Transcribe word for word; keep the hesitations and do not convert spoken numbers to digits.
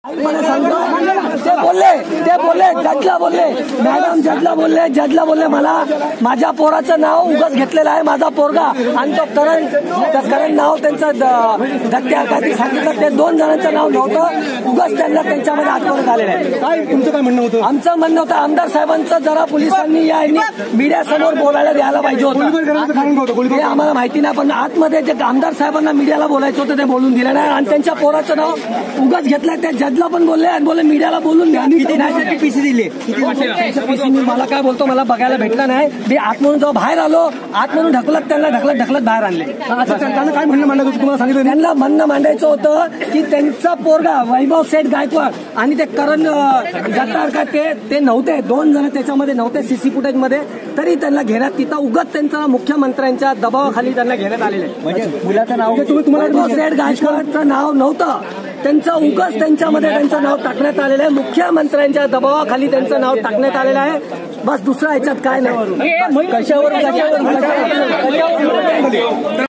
मला सांगतो ते बोलले ते बोलले जजला बोलले मॅडम जजला बोलले जजला बोलले मला माझ्या पोराचं नाव उगाच घेतलेलं आहे माझा पोरगा आणि तो करण करण नाव त्यांचं धक्क्या काहीतरी सांगितलं ते दोन जणांचं नाव नव्हतं उगाच त्यांना त्यांच्यामध्ये आत्महत्या झालेलं आहे. काय तुमचं काय म्हणणं होतं? आमचं म्हणणं होतं आमदार साहेबांचं जरा पोलिसांनी या मीडिया समोर बोलायला द्यायला पाहिजे होतं. हे आम्हाला माहिती नाही पण आतमध्ये जे आमदार साहेबांना मीडियाला बोलायचं होतं ते बोलून दिलं नाही आणि त्यांच्या पोराचं नाव उगाच घेतलं त्या जजला पण बोलले आणि बोलले मीडियाला बोलून द्या. पीसी दिले पीसी मला काय बोलतो मला बघायला भेटलं नाही मी आत म्हणून जेव्हा बाहेर आलो आत म्हणून ढकलत त्यांना ढकलत ढकलत बाहेर आणले. त्यांना काय म्हणणं मांडायचं तुम्हाला सांगितलं? त्यांना म्हणणं मांडायचं होतं की त्यांचा पोरगा वैभव सेठ गायकवाड आणि ते करण जत्तार का ते ते नव्हते दोन जण त्याच्यामध्ये नव्हते सीसी फुटेज मध्ये तरी त्यांना घेण्यात तिथं उगाच त्यांचा मुख्यमंत्र्यांच्या दबावाखाली त्यांना घेण्यात आलेलं आहे. म्हणजे मुलाचं नाव तुम्हाला सेठ गायकवाडचं नाव नव्हतं त्यांचं उगाच त्यांच्यामध्ये त्यांचं नाव टाकण्यात आलेलं आहे मुख्यमंत्र्यांच्या दबावाखाली त्यांचं नाव टाकण्यात आलेलं आहे. बस दुसऱ्या ह्याच्यात काय नाही. कशावर